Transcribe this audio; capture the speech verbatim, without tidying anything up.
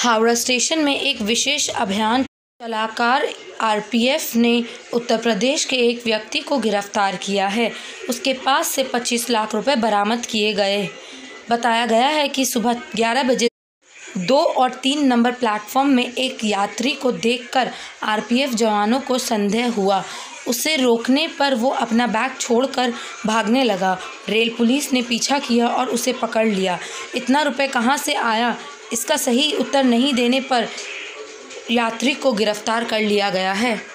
Howrah station में एक विशेष अभियान चलाकर आरपीएफ ने उत्तर प्रदेश के एक व्यक्ति को गिरफ्तार किया है। उसके पास से पच्चीस लाख रुपए बरामद किए गए। बताया गया है कि सुबह ग्यारह बजे दो और तीन नंबर प्लेटफॉर्म में एक यात्री को देखकर आरपीएफ जवानों को संदेह हुआ। उसे रोकने पर वो अपना बैग छोड़कर भागने लगा। रेल पुलिस ने पीछा किया और उसे पकड़ लिया। इतना रुपए कहाँ से आया, इसका सही उत्तर नहीं देने पर यात्री को गिरफ्तार कर लिया गया है।